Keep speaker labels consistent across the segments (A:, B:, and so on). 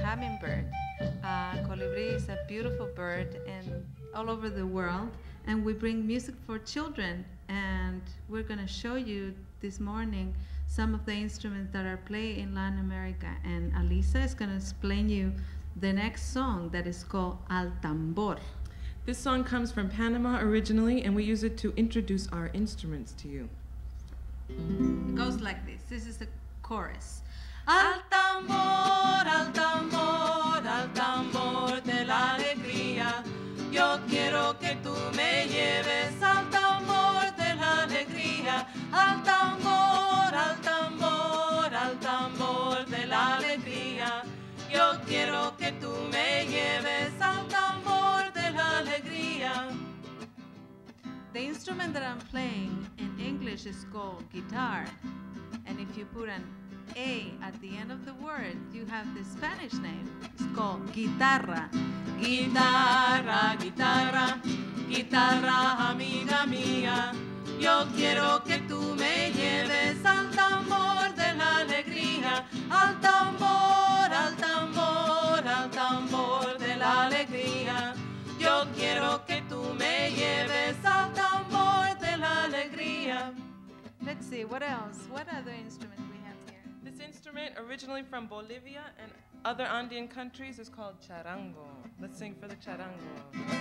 A: hummingbird. Colibri is a beautiful bird and all over the world, and we bring music for children, and we're going to show you this morning some of the instruments that are played in Latin America, and Alisa is going to explain you the next song that is called Al Tambor.
B: This song comes from Panama originally, and we use it to introduce our instruments to you.
A: It goes like this. This is the chorus. Al tambor, al tambor, al tambor de la alegría. Yo quiero que tú me lleves al tambor de la alegría. Al tambor, al tambor, al tambor de la alegría. Yo quiero que tú me lleves al tambor de la alegría. The instrument that I'm playing in English is called guitar. And if you put an A at the end of the word, you have the Spanish name. It's called guitarra. Guitarra, guitarra, guitarra, amiga mía. Yo quiero que tú me lleves al tambor de la alegría. Al tambor, al tambor, al tambor de la alegría. Yo quiero que tú me lleves al tambor de la alegría. Let's see, what else? What other instrument we have here?
B: This instrument, originally from Bolivia and other Andean countries, is called charango. Let's sing for the charango.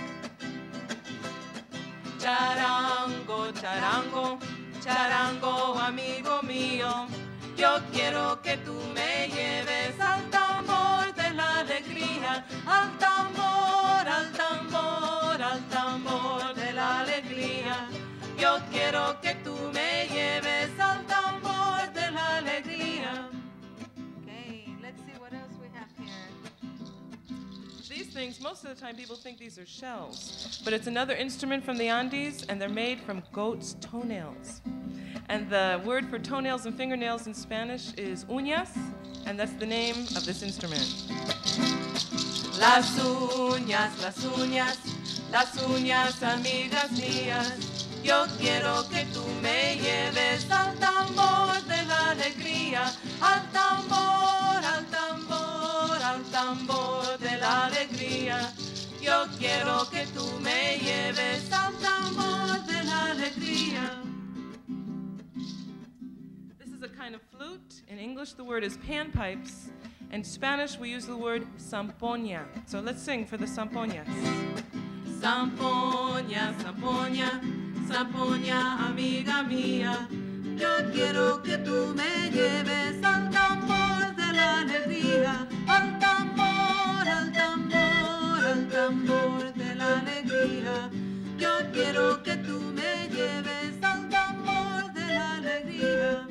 A: Charango, charango, charango, amigo mío. Yo quiero que tú me lleves al tambor de la alegría. Al tambor, al tambor, al tambor de la alegría. Yo quiero que tú me lleves al tambor de la alegría. Okay, let's see what else we have here.
B: These things, most of the time people think these are shells, but it's another instrument from the Andes, and they're made from goat's toenails. And the word for toenails and fingernails in Spanish is uñas, and that's the name of this instrument.
A: Las uñas, las uñas, las uñas, amigas mías. Yo quiero que tú me lleves al tambor de la alegría. Al tambor, al tambor, al tambor de la alegría. Yo quiero que tú me lleves al tambor de la alegría.
B: This is a kind of flute. In English, the word is panpipes. In Spanish, we use the word zampoña. So let's sing for the zampoñas.
A: Zampoña, zampoña, zampoña, amiga mía. Yo quiero que tú me lleves al tambor de la alegría. Al tambor, al tambor, al tambor de la alegría. Yo quiero que tú me lleves al tambor de la alegría.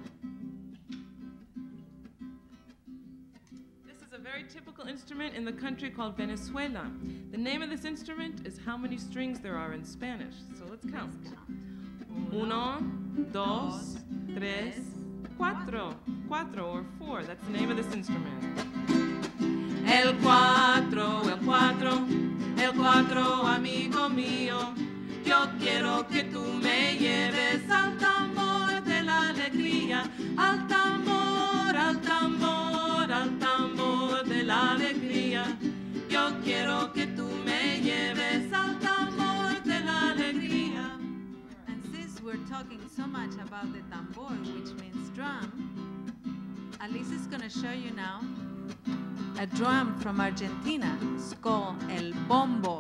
B: A very typical instrument in the country called Venezuela. The name of this instrument is how many strings there are in Spanish. So let's count. Uno, dos, tres, cuatro. Cuatro or four. That's the name of this instrument.
A: El cuatro, el cuatro, el cuatro, amigo mío. Yo quiero que tú me lleves al tambor de la alegría. Al tambor, al tambor, al tambor de la alegría. Yo quiero que tú me lleves al tambor de la alegría. And since we're talking so much about the tambor, which means drum, Alice is going to show you now a drum from Argentina. It's called el bombo.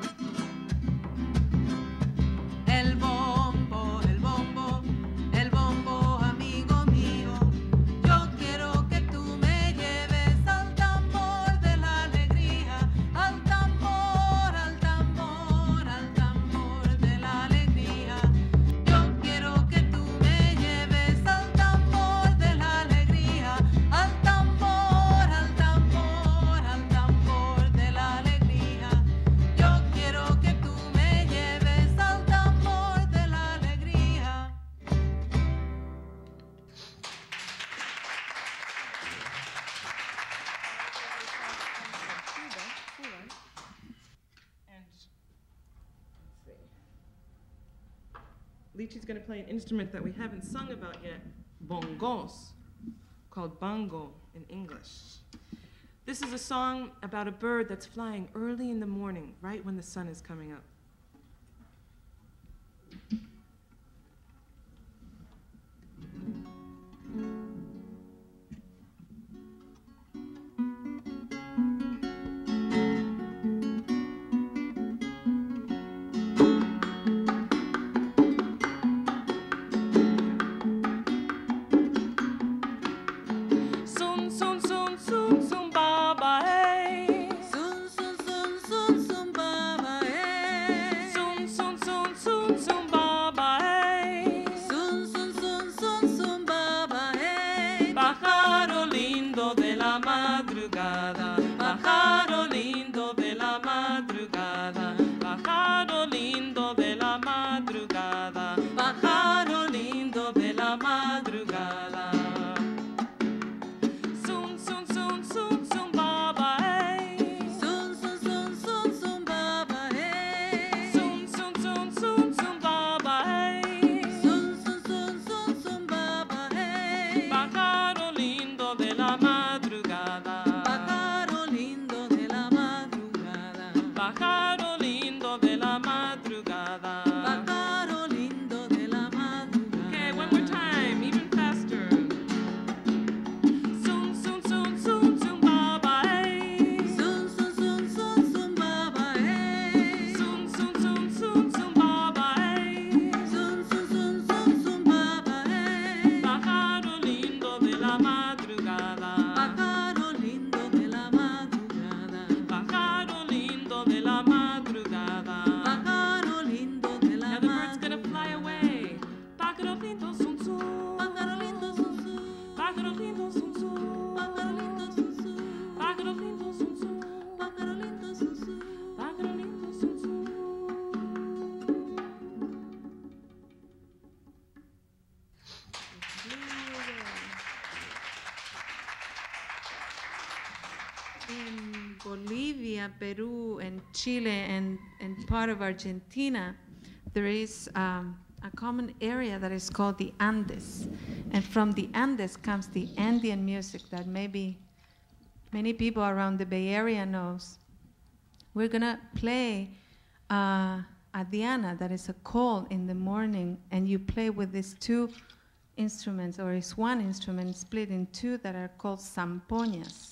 A: El bombo, el bombo, el bombo, amigo mío. Yo quiero que tú me lleves al tambor de la alegría. Al tambor, al tambor, al tambor de la alegría. Yo quiero que tú me lleves al tambor de la alegría. Al tambor, al tambor, al tambor de la alegría. Yo quiero que tú me lleves al tambor de la alegría.
B: And let's see. Lichi's going to play an instrument that we haven't sung about yet, bongos, called bongo in English. This is a song about a bird that's flying early in the morning, right when the sun is coming up.
A: In Bolivia, Peru, and Chile, and part of Argentina, there is a common area that is called the Andes. And from the Andes comes the Andean music that maybe many people around the Bay Area knows. We're gonna play a diana, that is a call in the morning, and you play with these two instruments, or it's one instrument split in two that are called zampoñas.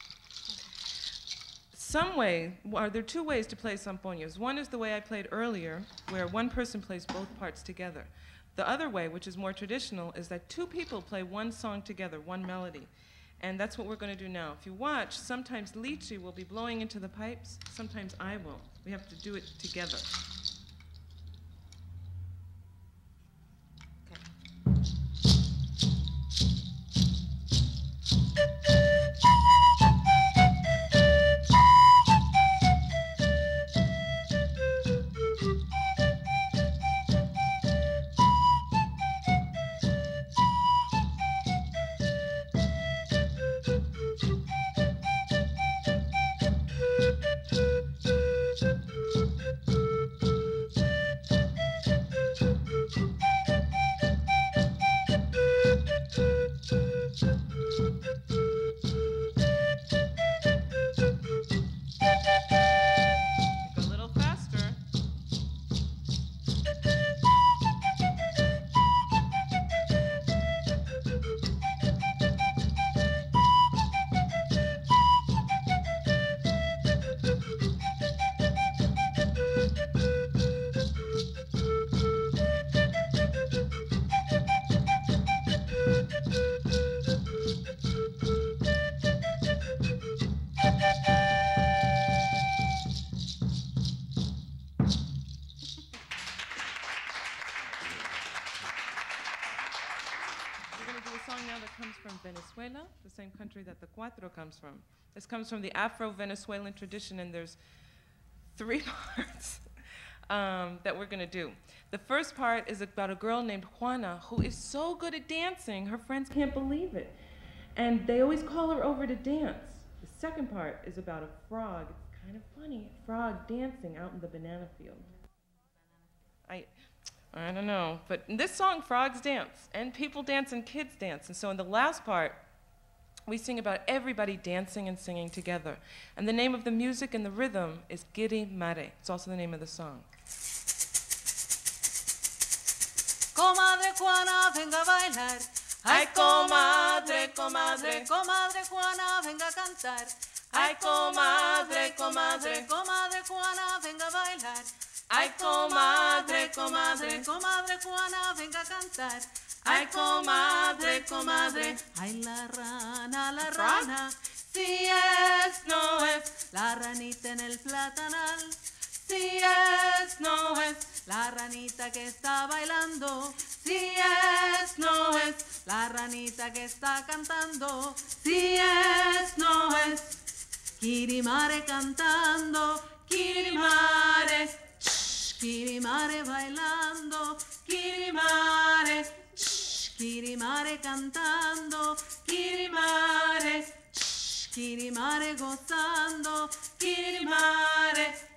B: There are two ways to play zampoñas. One is the way I played earlier, where one person plays both parts together. The other way, which is more traditional, is that two people play one song together, one melody. And that's what we're going to do now. If you watch, sometimes Lichi will be blowing into the pipes, sometimes I will. We have to do it together. From Venezuela, the same country that the cuatro comes from. This comes from the Afro-Venezuelan tradition, and there's three parts that we're going to do. The first part is about a girl named Juana who is so good at dancing, her friends can't believe it. And they always call her over to dance. The second part is about a frog. It's kind of funny, a frog dancing out in the banana field. I don't know, but in this song, frogs dance, and people dance and kids dance. And so in the last part, we sing about everybody dancing and singing together. And the name of the music and the rhythm is Giri Mare. It's also the name of the song.
A: Comadre Juana, venga a bailar. Ay, comadre, comadre, comadre Juana, venga a cantar. Ay, comadre, comadre, comadre Juana, venga a bailar. Ay, comadre, comadre, comadre Juana, venga a cantar. Ay, comadre, comadre, ay, la rana, si es, no es, la ranita en el platanal. Si es, no es, la ranita que está bailando. Si es, no es, la ranita que está cantando. Si es, no es, Kirimare cantando. Kirimare, Kirimare bailando. Kirimare, Kirimare cantando. Kirimare, Kirimare gozando. Kirimare.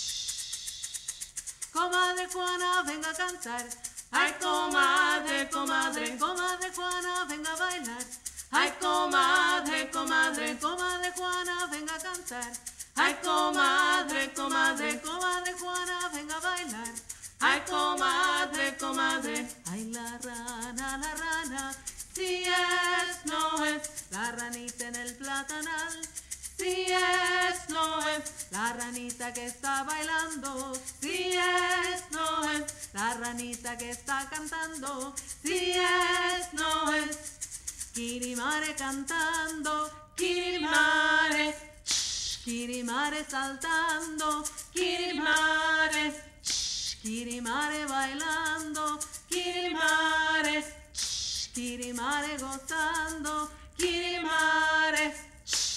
A: Comadre Juana, venga a cantar. Ay, comadre, comadre, comadre Juana, venga a bailar. Ay, comadre, comadre, comadre Juana, venga a cantar. Ay, comadre, comadre, comadre Juana, venga a bailar. Ay, comadre, comadre, ay, la rana, si es, no es, la ranita en el platanal. Si es, no es, la ranita que está bailando. Si es, no es, la ranita que está cantando. Si es, no es, Kirimare cantando. Kirimare, Kirimare saltando. Kirimare, Kirimare bailando. Kirimare, Kirimare gozando. Kirimare.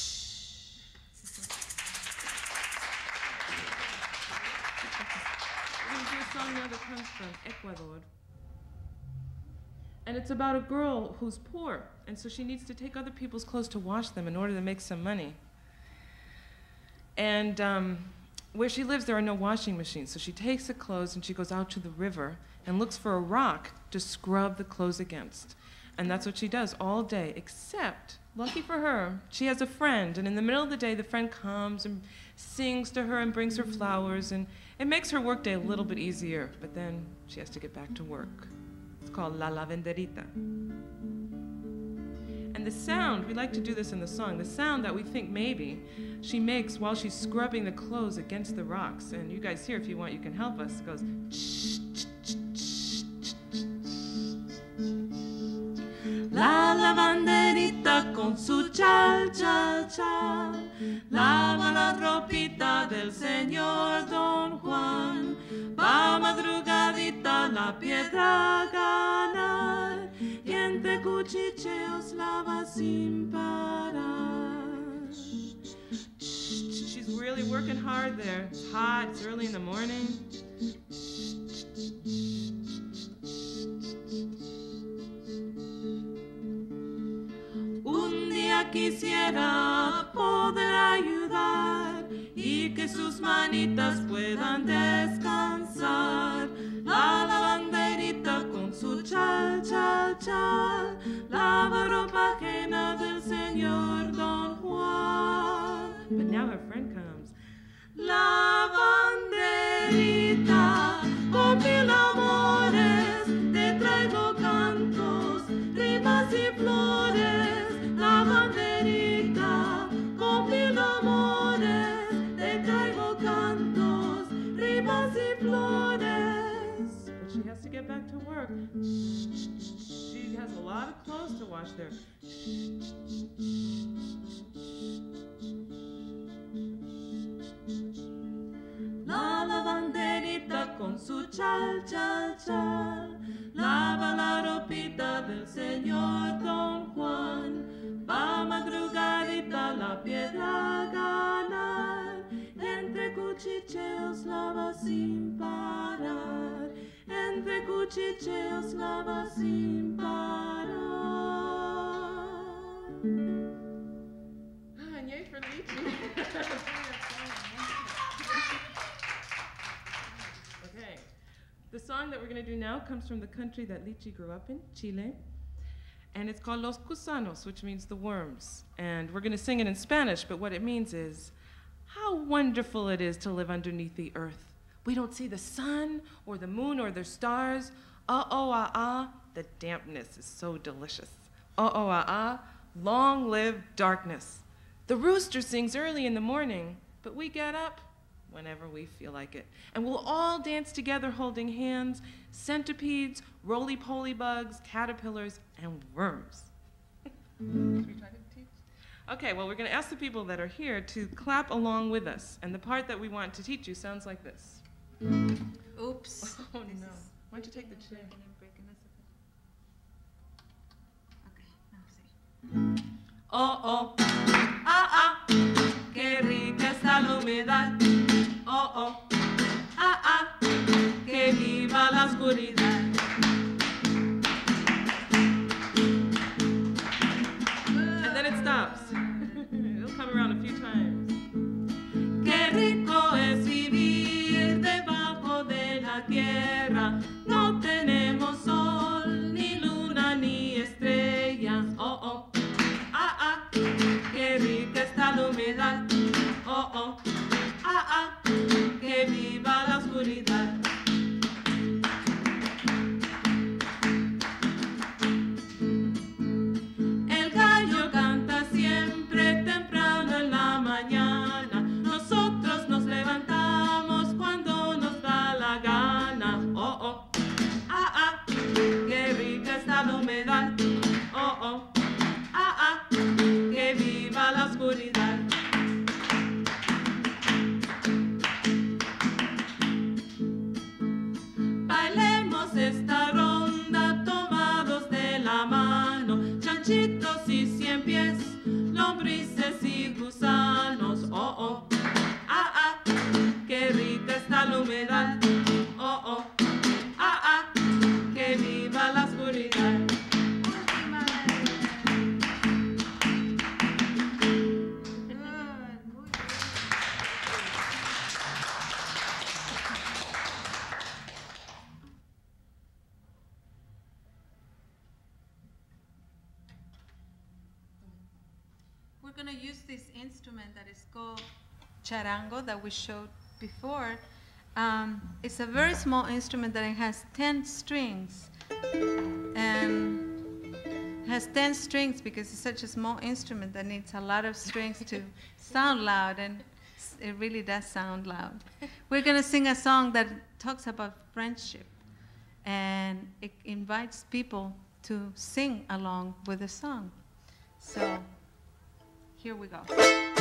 B: A song now that comes from Ecuador. And it's about a girl who's poor, and so she needs to take other people's clothes to wash them in order to make some money. And where she lives, there are no washing machines, so she takes the clothes and she goes out to the river and looks for a rock to scrub the clothes against. And that's what she does all day, except, lucky for her, she has a friend, and in the middle of the day, the friend comes and sings to her and brings her flowers, and it makes her workday a little bit easier, but then she has to get back to work. It's called La Lavenderita. And the sound, we like to do this in the song, the sound that we think maybe she makes while she's scrubbing the clothes against the rocks, and you guys here, if you want, you can help us, it goes
A: La lavanderita con su chal, chal, chal, lava la ropita del señor Don Juan. Va madrugadita la piedra a ganar y entre cuchicheos lava sin parar.
B: She's really working hard there. It's hot, it's early in the morning.
A: Un día quisiera poder ayudar y que sus manitas puedan descansar. La lavanderita con su chal, chal, chal, lava ropa ajena del señor Don Juan.
B: But now her friend comes.
A: Lavanderita con mil amores, te traigo cantos, rimas y flores. Lavanderita con mil amores, te traigo cantos, rimas y flores.
B: But she has to get back to work. She has a lot of clothes to wash there.
A: La lavanderita con su chal, chal, chal, lava la ropita del señor Don Juan. Va madrugadita la piedra a ganar, entre cuchicheos lava sin parar, entre cuchicheos lava sin parar.
B: Ah, and yay for Lychee. Okay, the song that we're going to do now comes from the country that Lychee grew up in, Chile. and it's called Los Gusanos, which means the worms. And we're going to sing it in Spanish, but what it means is, how wonderful it is to live underneath the earth. We don't see the sun or the moon or the stars. The dampness is so delicious. Long live darkness. The rooster sings early in the morning, but we get up whenever we feel like it. And we'll all dance together holding hands, centipedes, roly-poly bugs, caterpillars, and worms. Should we try to teach? Okay, well, we're going to ask the people that are here to clap along with us. And the part that we want to teach you sounds like this.
A: Oops.
B: Oh, no. Why don't you take the chair? Oh, oh, qué rica está la humedad. Oh, oh, que viva la oscuridad. And then it stops. It'll come around a few times. Qué rico es vivir debajo de la tierra. No tenemos sol, ni luna, ni estrellas. Oh, oh. Qué rica está la humedad, oh, oh, que viva la oscuridad. El gallo canta siempre temprano en la mañana, nosotros nos levantamos cuando nos da la gana, oh, oh, qué rica está la humedad, oh, oh. Que viva la oscuridad. Bailemos esta ronda tomados de la mano, chanchitos y 100 pies, lombrices y gusanos. Oh, oh, que rica está la humedad. Oh, oh, que viva la oscuridad.
A: We're going to use this instrument that is called charango that we showed before. It's a very small instrument that it has 10 strings. And it has 10 strings because it's such a small instrument that needs a lot of strings to sound loud, and it really does sound loud. We're going to sing a song that talks about friendship, and it invites people to sing along with the song. So here we go.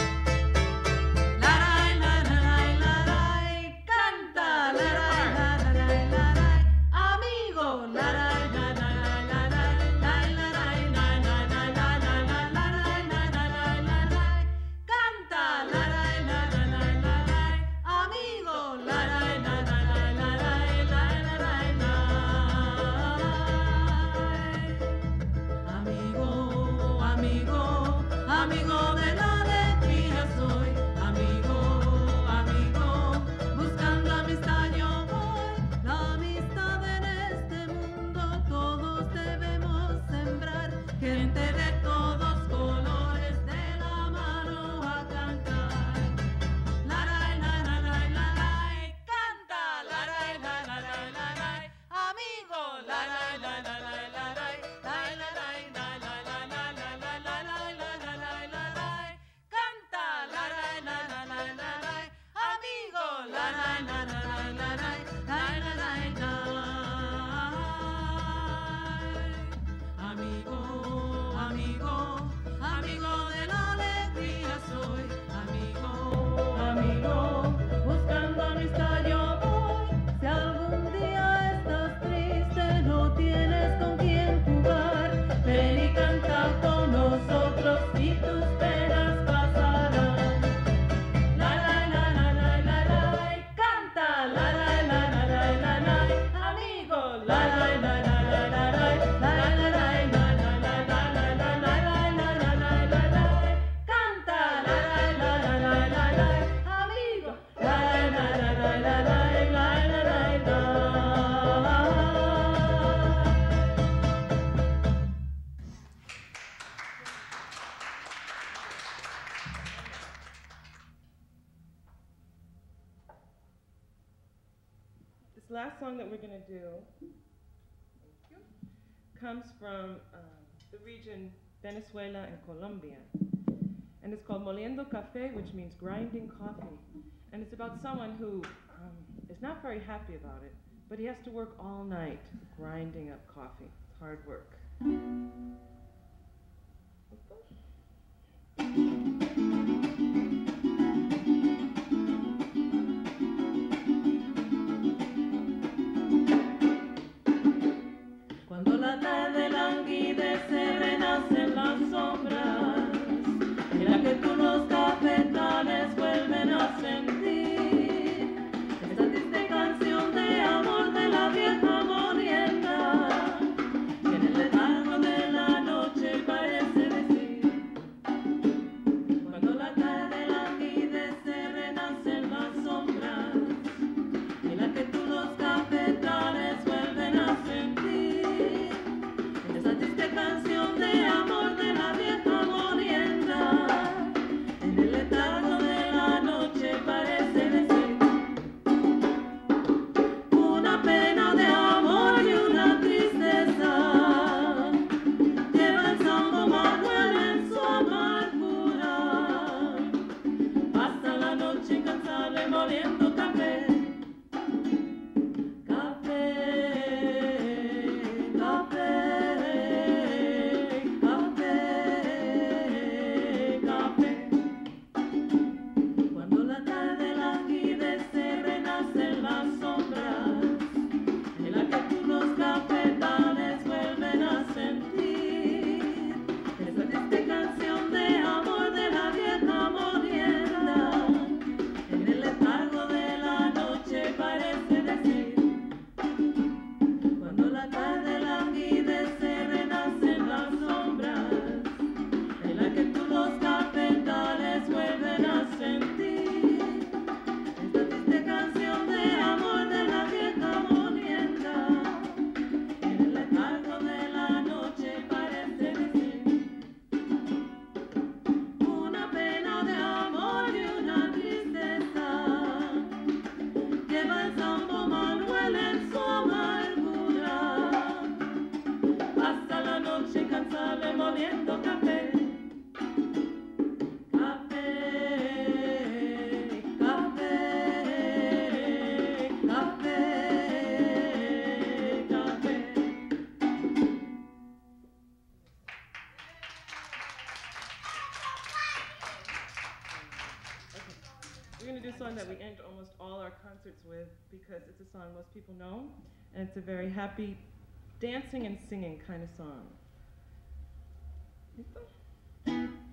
B: Amigo de la alegría soy, amigo, buscando amistad yo voy. La amistad en este mundo todos debemos sembrar, gente de todos colores de la mano a cantar. La canta, la amigo, last song that we're going to do comes from the region Venezuela and Colombia. And it's called Moliendo Café, which means grinding coffee. And it's about someone who is not very happy about it, but he has to work all night grinding up coffee. It's hard work.
A: Cuando la tarde languidece, renacen las sombras, en la que tú los cafetales vuelven a sentir esta triste canción de amor de la vieja morienda, que en el letargo de la noche parece decir. Cuando la tarde languidece, renacen las sombras, en la que tú los cafetales vuelven a sentir esa triste canción de amor de la vieja morienda, en el letargo de la noche parece decir. Una pena de amor y una tristeza lleva el Santo Manuel en su amargura, pasa la noche incansable moliendo café.
B: We're going to do a song that we end almost all our concerts with because it's a song most people know, and it's a very happy dancing and singing kind of song.